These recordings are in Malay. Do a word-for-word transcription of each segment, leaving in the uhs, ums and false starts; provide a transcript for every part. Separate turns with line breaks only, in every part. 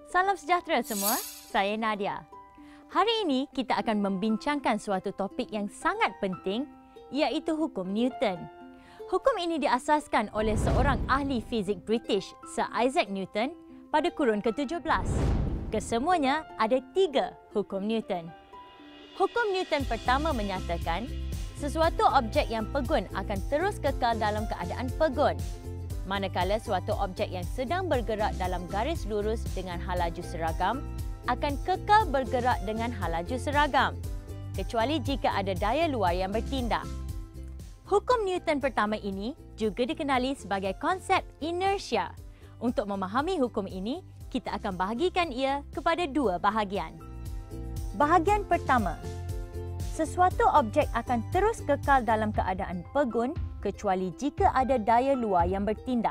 Salam sejahtera semua, saya Nadia. Hari ini kita akan membincangkan suatu topik yang sangat penting, iaitu hukum Newton. Hukum ini diasaskan oleh seorang ahli fizik British, Sir Isaac Newton, pada kurun ke tujuh belas. Kesemuanya ada tiga hukum Newton. Hukum Newton pertama menyatakan, sesuatu objek yang pegun akan terus kekal dalam keadaan pegun, manakala suatu objek yang sedang bergerak dalam garis lurus dengan halaju seragam akan kekal bergerak dengan halaju seragam, kecuali jika ada daya luar yang bertindak. Hukum Newton pertama ini juga dikenali sebagai konsep inersia. Untuk memahami hukum ini, kita akan bahagikan ia kepada dua bahagian. Bahagian pertama, sesuatu objek akan terus kekal dalam keadaan pegun kecuali jika ada daya luar yang bertindak.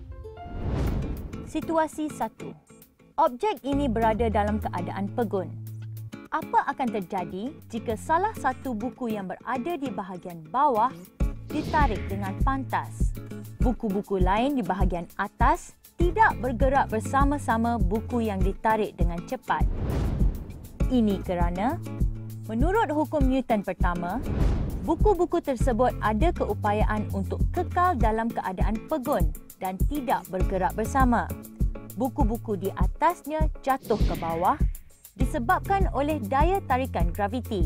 Situasi satu. Objek ini berada dalam keadaan pegun. Apa akan terjadi jika salah satu buku yang berada di bahagian bawah ditarik dengan pantas? Buku-buku lain di bahagian atas tidak bergerak bersama-sama buku yang ditarik dengan cepat. Ini kerana, menurut hukum Newton pertama, buku-buku tersebut ada keupayaan untuk kekal dalam keadaan pegun dan tidak bergerak bersama. Buku-buku di atasnya jatuh ke bawah disebabkan oleh daya tarikan graviti.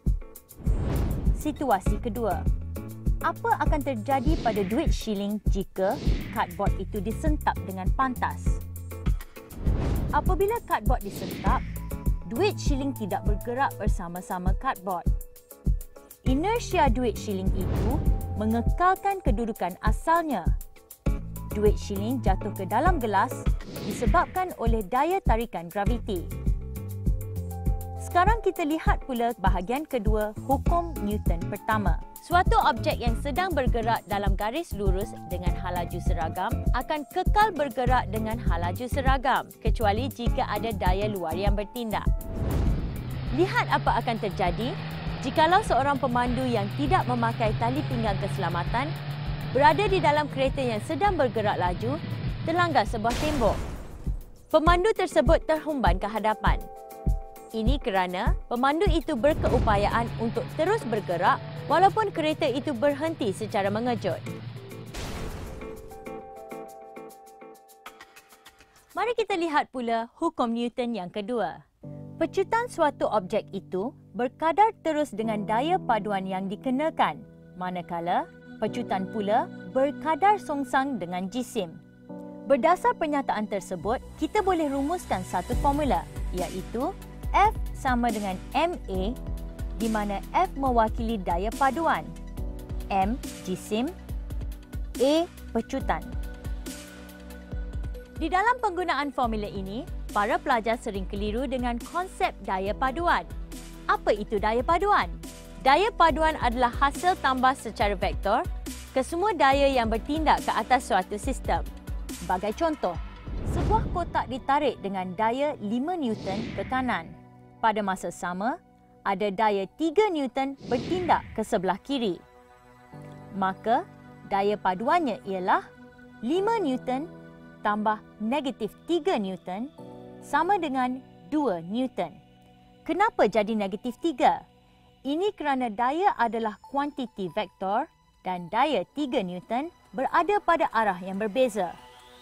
Situasi kedua. Apa akan terjadi pada duit shilling jika cardboard itu disentap dengan pantas? Apabila cardboard disentap, duit shilling tidak bergerak bersama-sama cardboard. Inersia duit shilling itu mengekalkan kedudukan asalnya. Duit shilling jatuh ke dalam gelas disebabkan oleh daya tarikan graviti. Sekarang kita lihat pula bahagian kedua hukum Newton pertama. Suatu objek yang sedang bergerak dalam garis lurus dengan halaju seragam akan kekal bergerak dengan halaju seragam, kecuali jika ada daya luar yang bertindak. Lihat apa akan terjadi jikalau seorang pemandu yang tidak memakai tali pinggang keselamatan berada di dalam kereta yang sedang bergerak laju terlanggar sebuah tembok. Pemandu tersebut terhumban ke hadapan. Ini kerana pemandu itu berkeupayaan untuk terus bergerak walaupun kereta itu berhenti secara mengejut. Mari kita lihat pula hukum Newton yang kedua. Pecutan suatu objek itu berkadar terus dengan daya paduan yang dikenakan, manakala pecutan pula berkadar songsang dengan jisim. Berdasar pernyataan tersebut, kita boleh rumuskan satu formula, iaitu F sama dengan M A, di mana F mewakili daya paduan, M jisim, A pecutan. Di dalam penggunaan formula ini, para pelajar sering keliru dengan konsep daya paduan. Apa itu daya paduan? Daya paduan adalah hasil tambah secara vektor kesemua daya yang bertindak ke atas suatu sistem. Sebagai contoh, sebuah kotak ditarik dengan daya lima Newton ke kanan. Pada masa sama, ada daya tiga Newton bertindak ke sebelah kiri. Maka, daya paduannya ialah lima Newton tambah negatif tiga Newton sama dengan dua Newton. Kenapa jadi negatif tiga? Ini kerana daya adalah kuantiti vektor dan daya tiga Newton berada pada arah yang berbeza.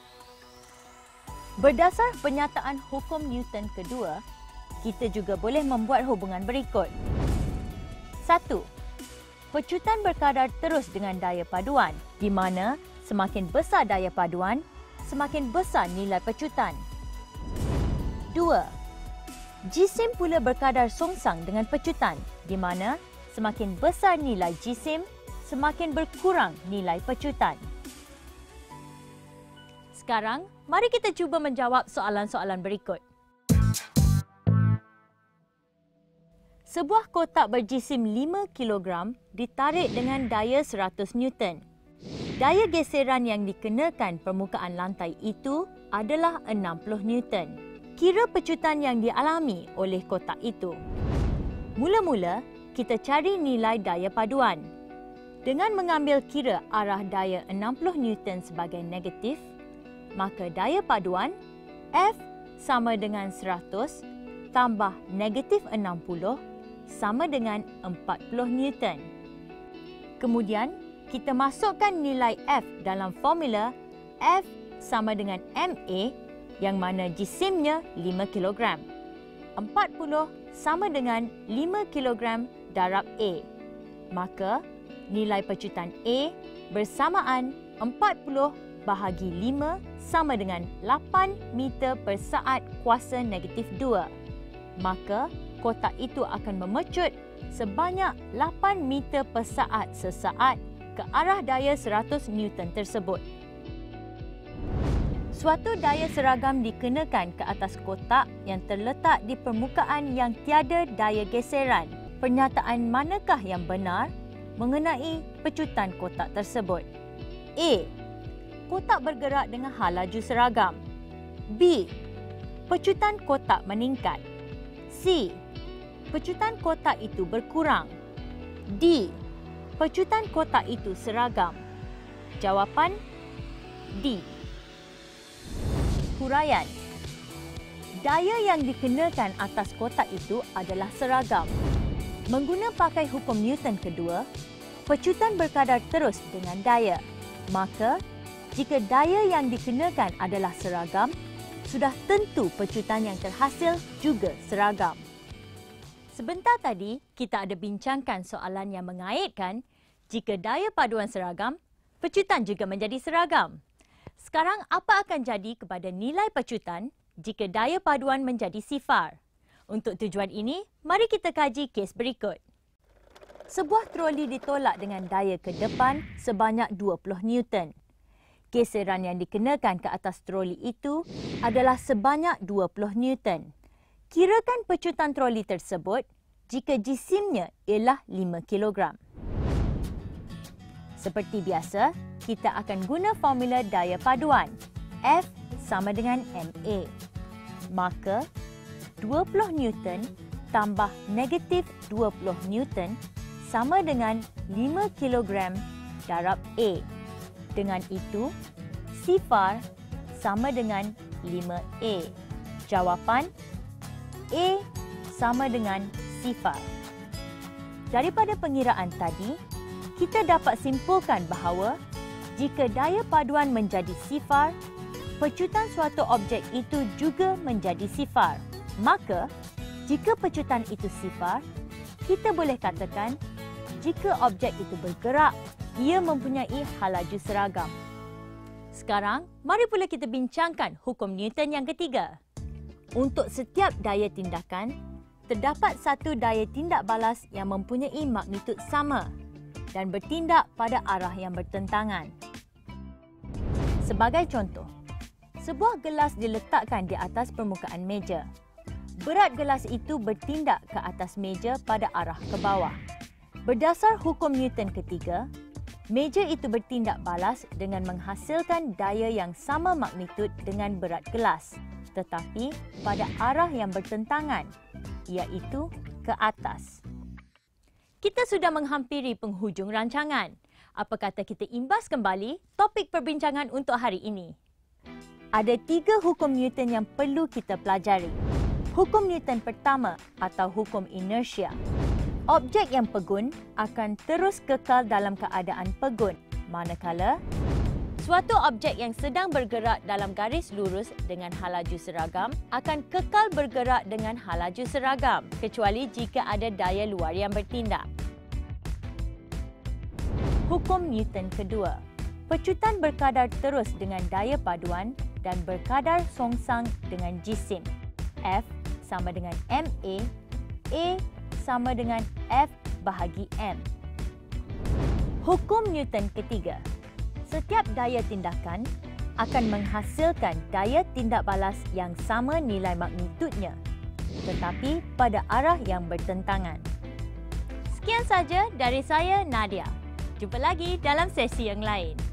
Berdasar pernyataan hukum Newton kedua, kita juga boleh membuat hubungan berikut. Satu. Pecutan berkadar terus dengan daya paduan, di mana semakin besar daya paduan, semakin besar nilai pecutan. Dua. Jisim pula berkadar songsang dengan pecutan, di mana semakin besar nilai jisim, semakin berkurang nilai pecutan. Sekarang, mari kita cuba menjawab soalan-soalan berikut. Sebuah kotak berjisim lima kilogram ditarik dengan daya seratus Newton. Daya geseran yang dikenakan permukaan lantai itu adalah enam puluh Newton. Kira pecutan yang dialami oleh kotak itu. Mula-mula, kita cari nilai daya paduan. Dengan mengambil kira arah daya enam puluh Newton sebagai negatif, maka daya paduan F sama dengan seratus tambah negatif enam puluh sama dengan empat puluh Newton. Kemudian, kita masukkan nilai F dalam formula F sama dengan M A yang mana jisimnya lima kilogram. empat puluh sama dengan lima kilogram darab A. Maka, nilai pecutan A bersamaan empat puluh bahagi lima sama dengan lapan meter per saat kuasa negatif dua. Maka, kotak itu akan memecut sebanyak lapan meter per saat sesaat ke arah daya seratus Newton tersebut. Suatu daya seragam dikenakan ke atas kotak yang terletak di permukaan yang tiada daya geseran. Pernyataan manakah yang benar mengenai pecutan kotak tersebut? A. Kotak bergerak dengan hal laju seragam. B. Pecutan kotak meningkat. C. Pecutan kotak itu berkurang. D. Pecutan kotak itu seragam. Jawapan D. Huraian. Daya yang dikenakan atas kotak itu adalah seragam. Mengguna pakai hukum Newton kedua, pecutan berkadar terus dengan daya. Maka, jika daya yang dikenakan adalah seragam, sudah tentu pecutan yang terhasil juga seragam. Sebentar tadi, kita ada bincangkan soalan yang mengaitkan jika daya paduan seragam, pecutan juga menjadi seragam. Sekarang, apa akan jadi kepada nilai pecutan jika daya paduan menjadi sifar? Untuk tujuan ini, mari kita kaji kes berikut. Sebuah troli ditolak dengan daya ke depan sebanyak dua puluh Newton. Geseran yang dikenakan ke atas troli itu adalah sebanyak dua puluh Newton. Kirakan pecutan troli tersebut jika jisimnya ialah lima kilogram. Seperti biasa, kita akan guna formula daya paduan. F sama dengan M A. Maka, dua puluh Newton tambah negatif dua puluh Newton sama dengan lima kilogram darab A. Dengan itu, sifar sama dengan lima A. Jawapan A sama dengan sifar. Daripada pengiraan tadi, kita dapat simpulkan bahawa jika daya paduan menjadi sifar, pecutan suatu objek itu juga menjadi sifar. Maka, jika pecutan itu sifar, kita boleh katakan jika objek itu bergerak, ia mempunyai hal laju seragam. Sekarang, mari pula kita bincangkan hukum Newton yang ketiga. Untuk setiap daya tindakan, terdapat satu daya tindak balas yang mempunyai magnitud sama dan bertindak pada arah yang bertentangan. Sebagai contoh, sebuah gelas diletakkan di atas permukaan meja. Berat gelas itu bertindak ke atas meja pada arah ke bawah. Berdasar hukum Newton ketiga, meja itu bertindak balas dengan menghasilkan daya yang sama magnitud dengan berat gelas, tetapi pada arah yang bertentangan, iaitu ke atas. Kita sudah menghampiri penghujung rancangan. Apa kata kita imbas kembali topik perbincangan untuk hari ini? Ada tiga hukum Newton yang perlu kita pelajari. Hukum Newton pertama atau hukum inersia. Objek yang pegun akan terus kekal dalam keadaan pegun, manakala suatu objek yang sedang bergerak dalam garis lurus dengan hal laju seragam akan kekal bergerak dengan hal laju seragam, kecuali jika ada daya luar yang bertindak. Hukum Newton kedua. Pecutan berkadar terus dengan daya paduan dan berkadar songsang dengan jisim. F sama dengan M A, A sama dengan F bahagi M. Hukum Newton ketiga. Setiap daya tindakan akan menghasilkan daya tindak balas yang sama nilai magnitudnya, tetapi pada arah yang bertentangan. Sekian saja dari saya, Nadia. Jumpa lagi dalam sesi yang lain.